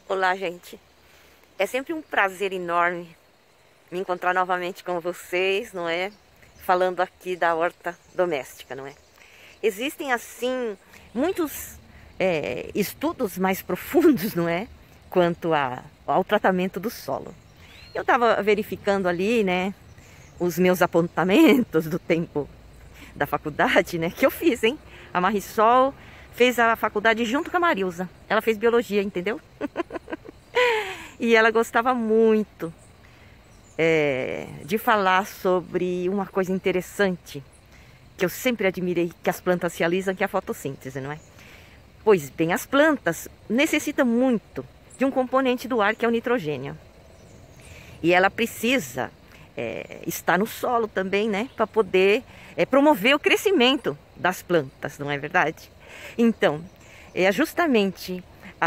Olá, gente. É sempre um prazer enorme me encontrar novamente com vocês, não é? Falando aqui da horta doméstica, não é? Existem, assim, muitos estudos mais profundos, não é? Quanto ao tratamento do solo. Eu estava verificando ali, né? Os meus apontamentos do tempo da faculdade, né? Que eu fiz, hein? A Marisol fez a faculdade junto com a Marilza. Ela fez biologia, entendeu? E ela gostava muito de falar sobre uma coisa interessante que eu sempre admirei que as plantas realizam, que é a fotossíntese, não é? Pois bem, as plantas necessitam muito de um componente do ar que é o nitrogênio. E ela precisa estar no solo também, né? Para poder promover o crescimento das plantas, não é verdade? Então, é justamente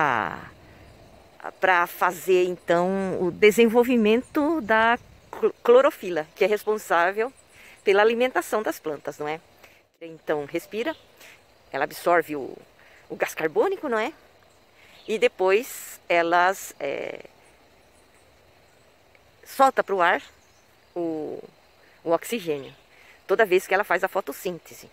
para fazer então o desenvolvimento da clorofila, que é responsável pela alimentação das plantas, não é? Então respira, ela absorve o gás carbônico, não é? E depois elas solta para o ar o oxigênio, toda vez que ela faz a fotossíntese.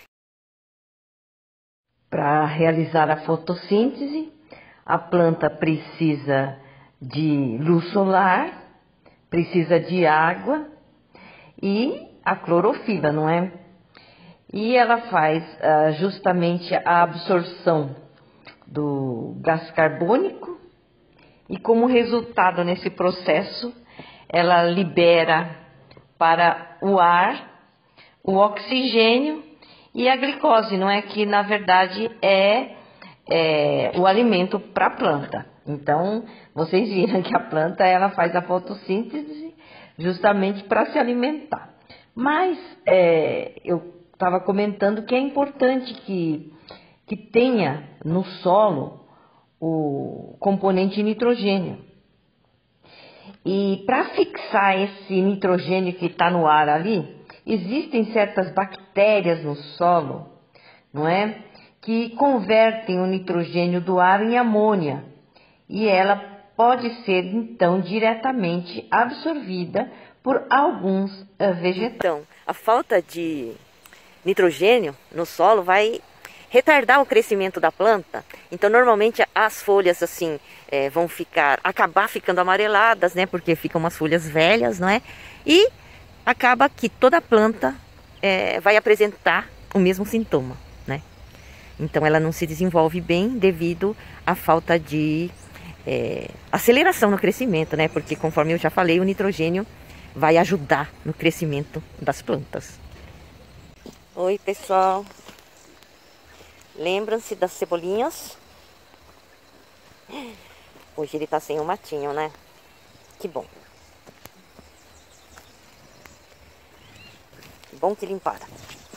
Para realizar a fotossíntese, a planta precisa de luz solar, precisa de água e a clorofila, não é? E ela faz justamente a absorção do gás carbônico e, como resultado nesse processo, ela libera para o ar o oxigênio e a glicose, não é? Que na verdade é o alimento para a planta. Então, vocês viram que a planta ela faz a fotossíntese justamente para se alimentar. Mas eu estava comentando que é importante que tenha no solo o componente nitrogênio. E para fixar esse nitrogênio que está no ar ali, existem certas bactérias no solo, não é? Que convertem o nitrogênio do ar em amônia. E ela pode ser, então, diretamente absorvida por alguns vegetais. Então, a falta de nitrogênio no solo vai retardar o crescimento da planta. Então, normalmente as folhas assim vão acabar ficando amareladas, né? Porque ficam umas folhas velhas, não é? E acaba que toda a planta vai apresentar o mesmo sintoma, né? Então, ela não se desenvolve bem devido à falta de aceleração no crescimento, né? Porque, conforme eu já falei, o nitrogênio vai ajudar no crescimento das plantas. Oi, pessoal. Lembram-se das cebolinhas? Hoje ele tá sem o matinho, né? Que bom. Que bom que limparam.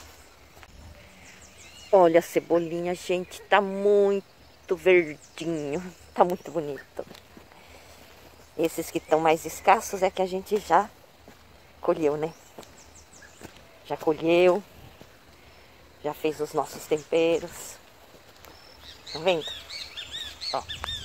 Olha a cebolinha, gente. Tá muito verdinho. Tá muito bonito. Esses que estão mais escassos é que a gente já colheu, né? Já colheu. Já fez os nossos temperos. Tá vendo? Ó.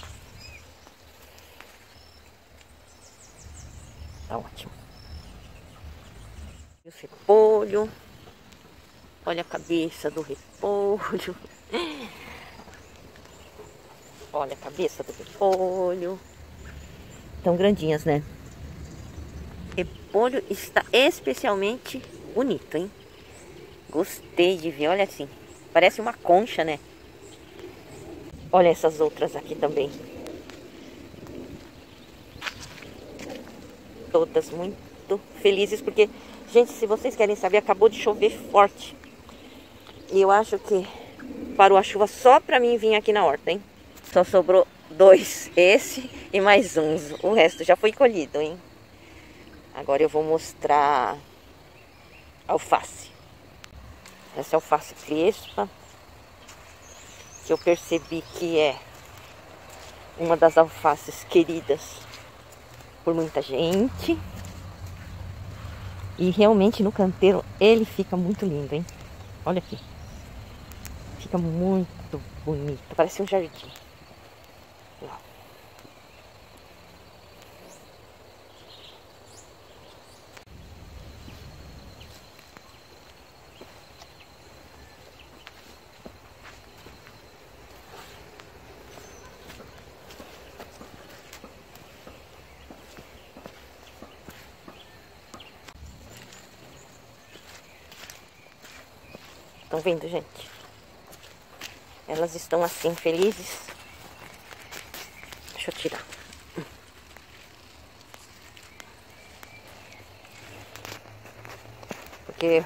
Tá ótimo. E o repolho. Olha a cabeça do repolho. Olha a cabeça do repolho. Tão grandinhas, né? O repolho está especialmente bonito, hein? Gostei de ver, olha assim. Parece uma concha, né? Olha essas outras aqui também. Todas muito felizes porque, gente, se vocês querem saber, acabou de chover forte. E eu acho que parou a chuva só pra mim vir aqui na horta, hein? Só sobrou 2, esse e mais uns. O resto já foi colhido, hein? Agora eu vou mostrar alface. Essa alface crespa, que eu percebi que é uma das alfaces queridas por muita gente. E realmente no canteiro ele fica muito lindo, hein? Olha aqui. Fica muito bonito, parece um jardim. Estão vendo, gente? Elas estão assim, felizes. Deixa eu tirar. Porque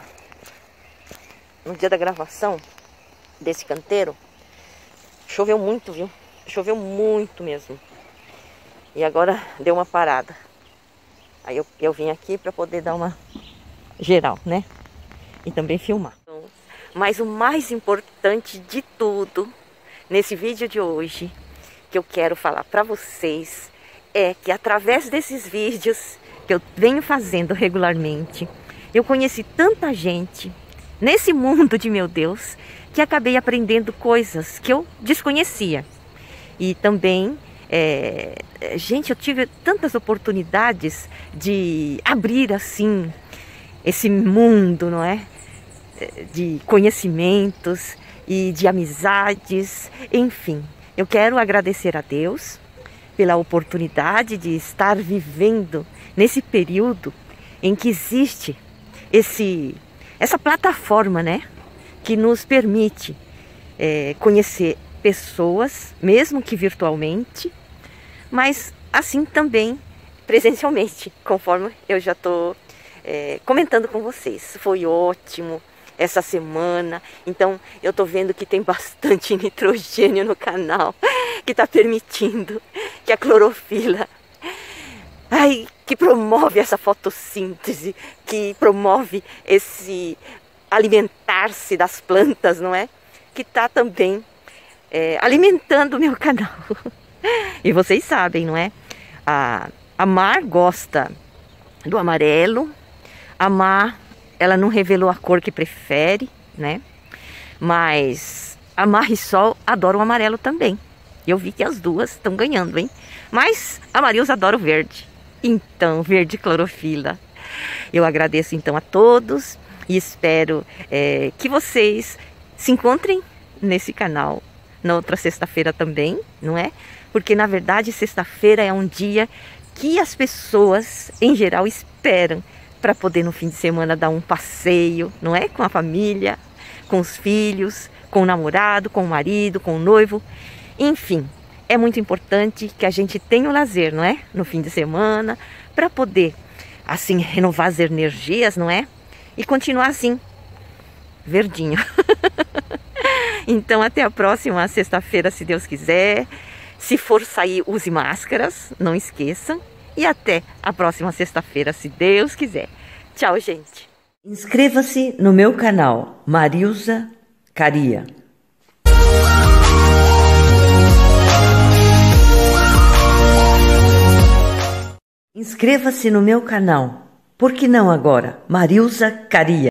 no dia da gravação desse canteiro, choveu muito, viu? Choveu muito mesmo. E agora deu uma parada. Aí eu vim aqui para poder dar uma geral, né? E também filmar. Mas o mais importante de tudo nesse vídeo de hoje, que eu quero falar para vocês, é que através desses vídeos que eu venho fazendo regularmente, eu conheci tanta gente nesse mundo de meu Deus, que acabei aprendendo coisas que eu desconhecia. E também, gente, eu tive tantas oportunidades de abrir assim esse mundo, não é? De conhecimentos e de amizades, enfim. Eu quero agradecer a Deus pela oportunidade de estar vivendo nesse período em que existe essa plataforma, né? Que nos permite conhecer pessoas, mesmo que virtualmente, mas assim também presencialmente, conforme eu já estou comentando com vocês. Foi ótimo essa semana, então eu tô vendo que tem bastante nitrogênio no canal, que tá permitindo que a clorofila, que promove essa fotossíntese, que promove esse alimentar-se das plantas, não é? Que tá também alimentando o meu canal. E vocês sabem, não é? A Mar gosta do amarelo, a Mar, ela não revelou a cor que prefere, né? Mas a Marisol adora o amarelo também. Eu vi que as duas estão ganhando, hein? Mas a Marilza adora o verde. Então, verde clorofila. Eu agradeço então a todos e espero que vocês se encontrem nesse canal na outra sexta-feira também, não é? Porque na verdade sexta-feira é um dia que as pessoas em geral esperam para poder no fim de semana dar um passeio, não é? Com a família, com os filhos, com o namorado, com o marido, com o noivo. Enfim, é muito importante que a gente tenha o lazer, não é? No fim de semana, para poder, assim, renovar as energias, não é? E continuar assim, verdinho. Então, até a próxima sexta-feira, se Deus quiser. Se for sair, use máscaras, não esqueçam. E até a próxima sexta-feira, se Deus quiser. Tchau, gente. Inscreva-se no meu canal, Marilza Caria. Inscreva-se no meu canal. Por que não agora? Marilza Caria.